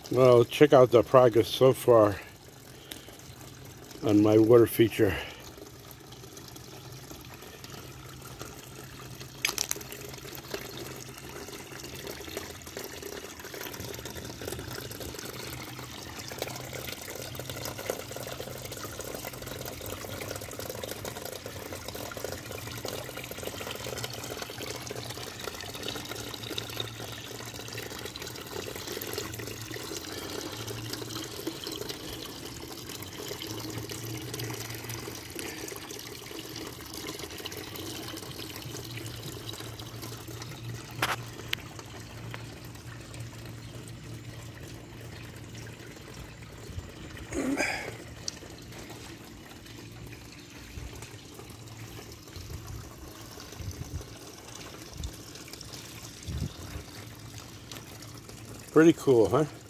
Well, check out the progress so far on my water feature. Pretty cool, huh?